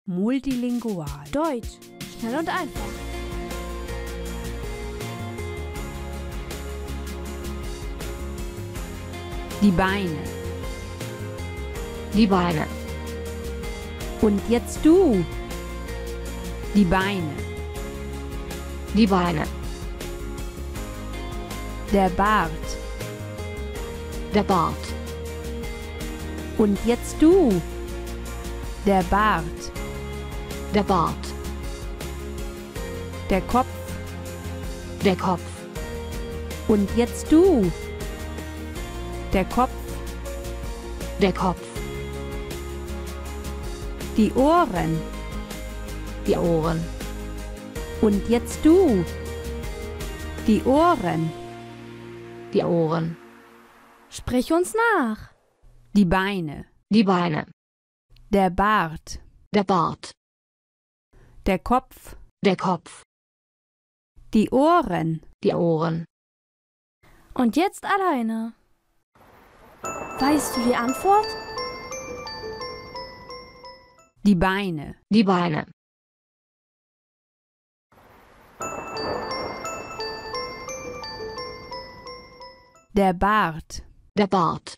Multilingual. Deutsch. Schnell und einfach. Die Beine. Die Beine. Und jetzt du. Die Beine. Die Beine. Der Bart. Der Bart. Und jetzt du. Der Bart. Der Bart. Der Kopf. Der Kopf. Und jetzt du. Der Kopf. Der Kopf. Die Ohren. Die Ohren. Und jetzt du. Die Ohren. Die Ohren. Sprich uns nach. Die Beine. Die Beine. Der Bart. Der Bart. Der Kopf. Der Kopf. Die Ohren. Die Ohren. Und jetzt alleine. Weißt du die Antwort? Die Beine. Die Beine. Der Bart. Der Bart.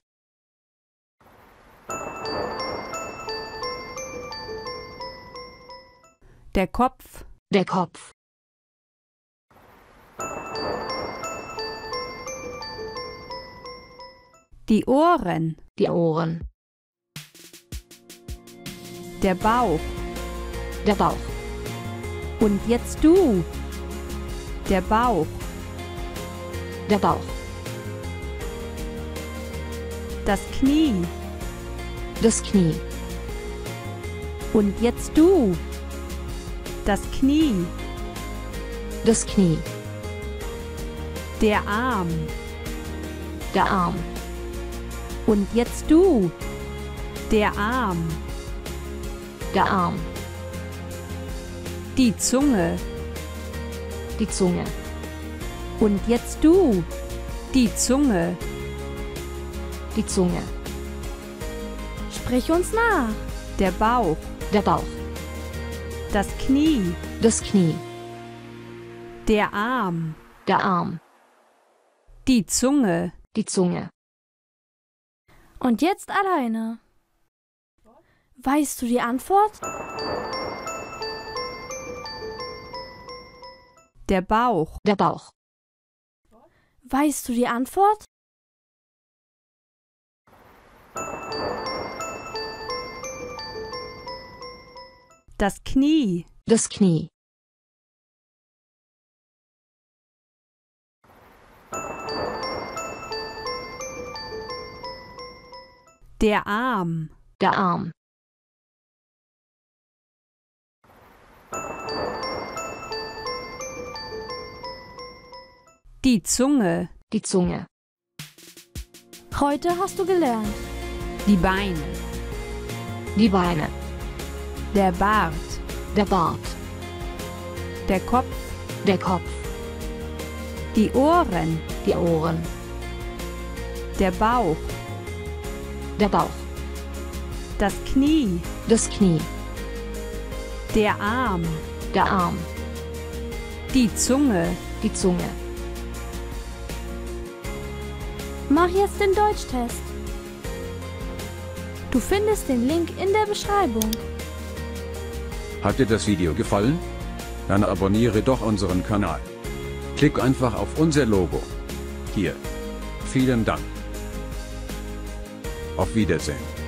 Der Kopf. Der Kopf. Die Ohren. Die Ohren. Der Bauch. Der Bauch. Und jetzt du. Der Bauch. Der Bauch. Das Knie. Das Knie. Und jetzt du. Das Knie. Das Knie. Der Arm. Der Arm. Und jetzt du. Der Arm. Der Arm. Die Zunge. Die Zunge. Und jetzt du. Die Zunge. Die Zunge. Sprich uns nach. Der Bauch. Der Bauch. Das Knie. Das Knie. Der Arm. Der Arm. Die Zunge. Die Zunge. Und jetzt alleine. Weißt du die Antwort? Der Bauch. Der Bauch. Weißt du die Antwort? Das Knie. Das Knie. Der Arm. Der Arm. Die Zunge. Die Zunge. Heute hast du gelernt. Die Beine. Die Beine. Der Bart. Der Bart. Der Kopf. Der Kopf. Die Ohren. Die Ohren. Der Bauch. Der Bauch. Das Knie. Das Knie. Der Arm. Der Arm. Die Zunge. Die Zunge. Mach jetzt den Deutschtest. Du findest den Link in der Beschreibung. Hat dir das Video gefallen? Dann abonniere doch unseren Kanal. Klick einfach auf unser Logo. Hier. Vielen Dank. Auf Wiedersehen.